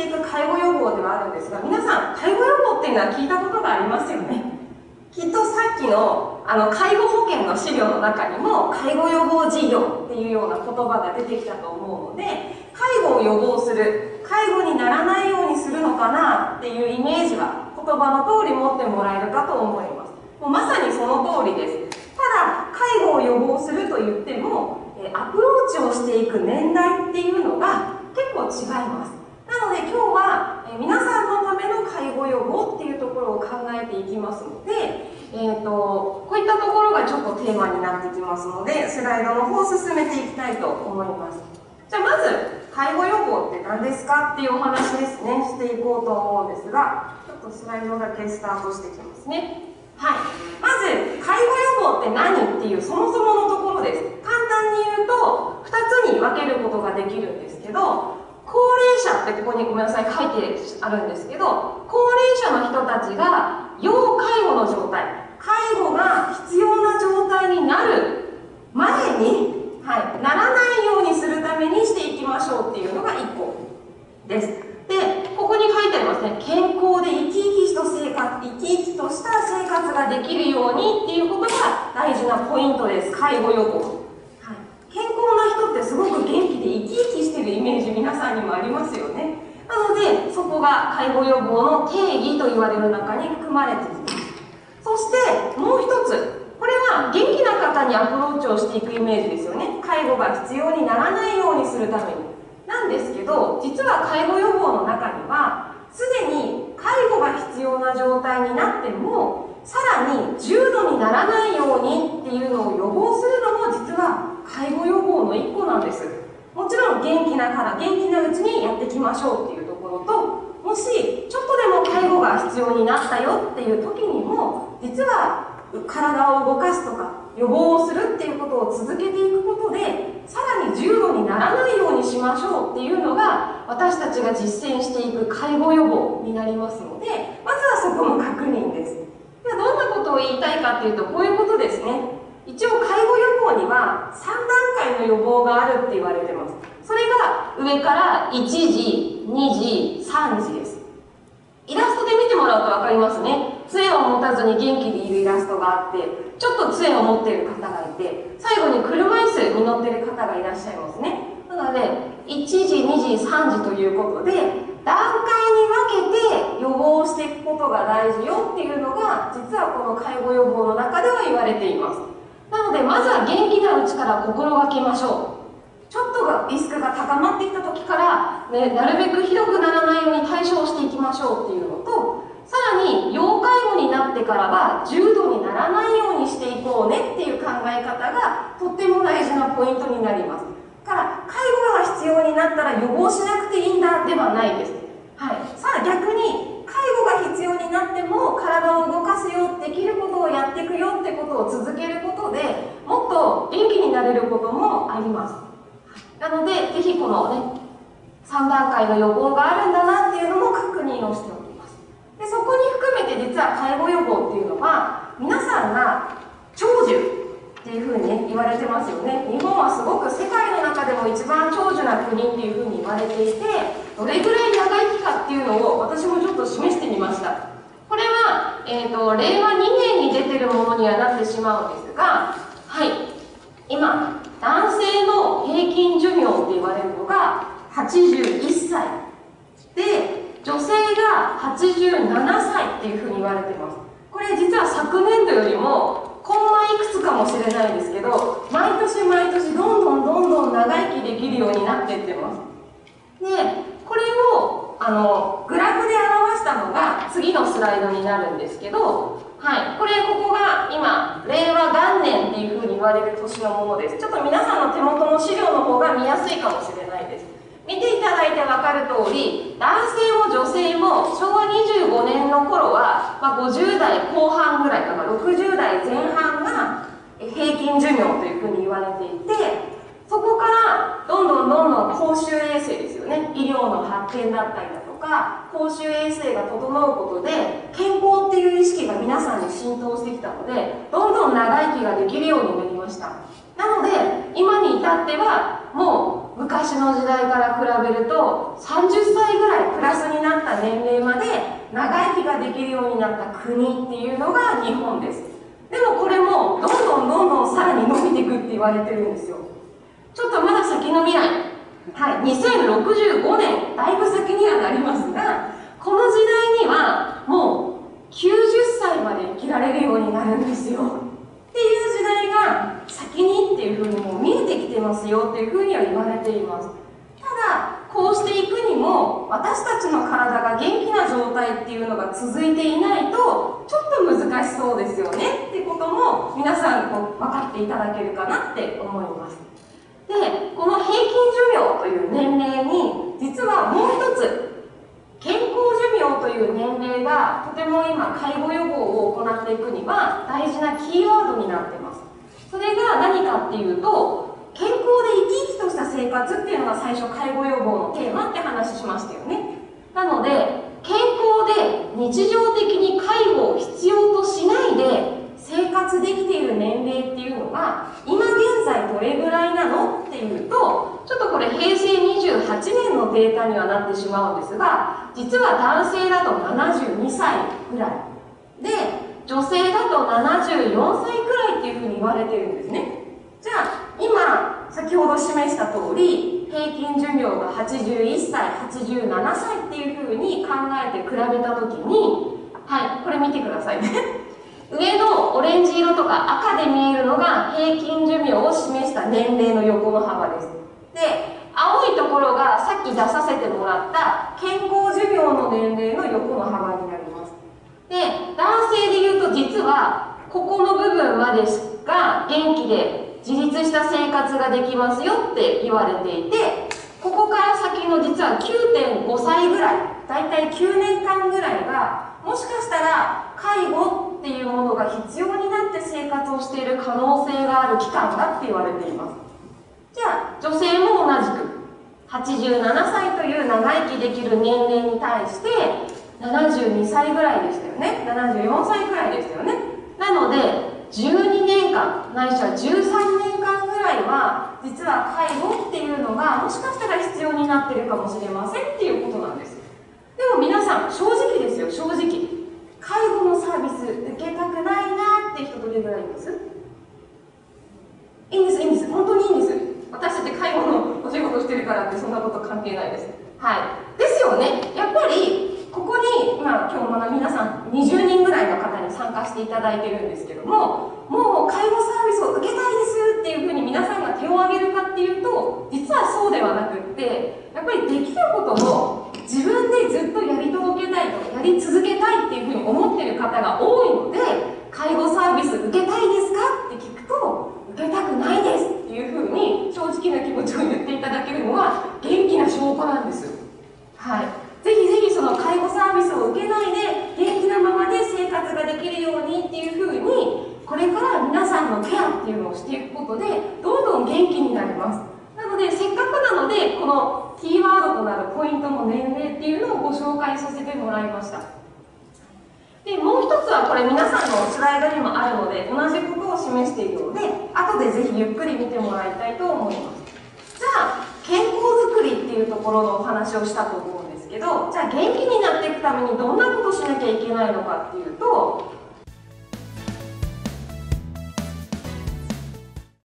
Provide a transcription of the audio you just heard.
していく介護予防ではあるんですが、皆さん、介護予防っていうのは聞いたことがありますよね。きっとさっきの介護保険の資料の中にも介護予防事業っていうような言葉が出てきたと思うので、介護を予防する、介護にならないようにするのかなっていうイメージは言葉の通り持ってもらえるかと思います。もうまさにその通りです。ただ介護を予防すると言ってもアプローチをしていく年代っていうのが結構違います。なので今日は皆さんのための介護予防っていうところを考えていきますので、こういったところがちょっとテーマになってきますので、スライドの方を進めていきたいと思います。じゃあまず介護予防って何ですかっていうお話ですね、していこうと思うんですが、ちょっとスライドだけスタートしていきますね。はい、まず介護予防って何っていうそもそものところです。簡単に言うと2つに分けることができるんですけど、高齢者ってここにごめんなさい書いてあるんですけど、高齢者の人たちが要介護の状態、介護が必要な状態になる前に、ならないようにするためにしていきましょうっていうのが1個です。で、ここに書いてありますね。健康で生き生きとした生活ができるようにっていうことが大事なポイントです。介護予防。健康な人ってすごく元気で生き生きしてるイメージ皆さんにもありますよね。なのでそこが介護予防の定義と言われる中に含まれています。そしてもう一つ、これは元気な方にアプローチをしていくイメージですよね。介護が必要にならないようにするためになんですけど、実は介護予防の中にはすでに介護が必要な状態になってもさらに重度にならないようにっていうのを予防するのも実は介護予防の一個なんです。もちろん元気なうちにやっていきましょうっていうところと、もしちょっとでも介護が必要になったよっていう時にも実は体を動かすとか予防をするっていうことを続けていくことでさらに重度にならないようにしましょうっていうのが私たちが実践していく介護予防になりますので、まずはそこの確認です。ではどんなことを言いたいかっていうと、こういうことですね。一応介護予防には3段階の予防があるって言われてます。それが上から1時、2時、3時です。イラストで見てもらうと分かりますね。杖を持たずに元気でいるイラストがあって、ちょっと杖を持っている方がいて、最後に車椅子に乗っている方がいらっしゃいますね。なので1時、2時、3時ということで段階に分けて予防していくことが大事よっていうのが実はこの介護予防の中では言われています。なのでまずは元気なうちから心がけましょう。ちょっとリスクが高まってきた時から、なるべくひどくならないように対処をしていきましょうっていうのと、さらに要介護になってからは重度にならないようにしていこうねっていう考え方がとっても大事なポイントになります。だから介護が必要になったら予防しなくていいんだではないです。さあ逆に介護が必要になっても体を動かすよ、できることをやっていくよってことを続けることでもっと元気になれることもあります。なのでぜひこのね3段階の予防があるんだなっていうのも確認をしておきます。でそこに含めて実は介護予防っていうのは皆さんが長寿っていうふうに、言われてますよね。日本はすごく世界の中でも一番長寿な国っていうふうに言われていて、どれぐらい長生きかっていうのを私もちょっと示してみました。これは、令和2年に出てるものにはなってしまうんですが、今男性の平均寿命って言われるのが81歳で女性が87歳っていうふうに言われてます。これ実は昨年度よりもコンマいくつかもしれないんですけど、毎年毎年どんどん長生きできるようになっていってます。でこれをグラフで表したのが次のスライドになるんですけど、ここが今令和元年っていうふうに言われる年のものです。ちょっと皆さんの手元の資料の方が見やすいかもしれないです。見ていただいて分かる通り、男性も女性も昭和25年の頃は、50代後半ぐらいかな、60代前半が平均寿命というふうに言われていて、そこからどんどん公衆衛生ですよね、医療の発展だったりだとか公衆衛生が整うことで健康っていう意識が皆さんに浸透してきたので、どんどん長生きができるようになりました。なので今に至ってはもう昔の時代から比べると30歳ぐらいプラスになった年齢まで長生きができるようになった国っていうのが日本です。でもこれもどんどんさらに伸びていくって言われてるんですよ。ちょっとまだ先の未来、はい、2065年、だいぶ先にはなりますが、この時代にはもう90歳まで生きられるようになるんですよっていう時代が先にっていうふうにもう見えてきてますよっていうふうには言われています。ただこうしていくにも私たちの体が元気な状態っていうのが続いていないとちょっと難しそうですよねってことも皆さん分かっていただけるかなって思います。で、この平均寿命という年齢に実はもう一つ健康寿命という年齢がとても今介護予防を行っていくには大事なキーワードになっています。それが何かっていうと、健康で生き生きとした生活っていうのが最初介護予防のテーマって話しましたよね。なので健康で日常的に介護を必要としないで生活できている年齢っていうのが今現在どれぐらいなのっていうと、ちょっとこれ平成28年のデータにはなってしまうんですが、実は男性だと72歳ぐらいで女性だと74歳くらいっていうふうに言われてるんですね。じゃあ今先ほど示した通り平均寿命が81歳87歳っていうふうに考えて比べたときに、はい、これ見てくださいね上のオレンジ色とか赤で見えるのが平均寿命を示した年齢の横の幅です。で、青いところがさっき出させてもらった健康寿命の年齢の横の幅になります。で、男性でいうと実はここの部分までが元気で自立した生活ができますよって言われていて、ここから先の実は 9.5 歳ぐらい、だいたい9年間ぐらいがもしかしたら介護っていうものが必要になって生活をしている可能性がある期間だって言われています。じゃあ女性も同じく87歳という長生きできる年齢に対して72歳ぐらいでしたよね。74歳ぐらいでしたよね。なので12年間ないしは13年間ぐらいは実は介護っていうのがもしかしたら必要になってるかもしれませんっていうことなんです。でも皆さん正直ですよ、正直介護のサービス受けたくないなって人どれぐらいいます？いいんです、いいんです、本当にいいんです。私たち介護のお仕事してるからってそんなこと関係ないです。はいですよね。やっぱりここに今日まだ皆さん20人ぐらいの方に参加していただいてるんですけども、もう介護サービスを受けたいですっていうふうに皆さんが手を挙げるかっていうと実はそうではなくって、やっぱりできることを自分でずっとやり届けたいとやり続けたいっていうふうに思っている方が多いので、介護サービス受けたいですかって聞くと受けたくないですっていうふうに正直な気持ちを言っていただけるのは元気な証拠なんです。はい、ぜひぜひその介護サービスを受けないで元気なままで生活ができるようにっていうふうにこれから皆さんのケアっていうのをしていくことでどんどん元気になります。なのでせっかくなのでこのキーワードとなるポイントの年齢っていうのをご紹介させてもらいました。でもう一つはこれ皆さんのスライドにもあるので同じことを示しているので後でぜひゆっくり見てもらいたいと思います。じゃあ健康づくりっていうところのお話をしたと思うんですけど、じゃあ元気になっていくためにどんなことをしなきゃいけないのかっていうと、